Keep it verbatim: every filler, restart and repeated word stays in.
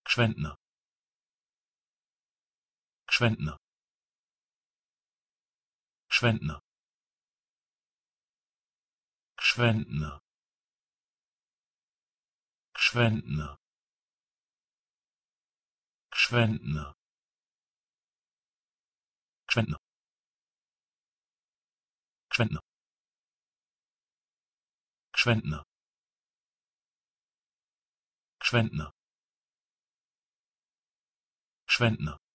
Gschwendtner, Gschwendtner, Gschwendtner, Gschwendtner, Gschwendtner, Gschwendtner, Gschwendtner, Gschwendtner, Gschwendtner, Gschwendtner, Gschwendtner,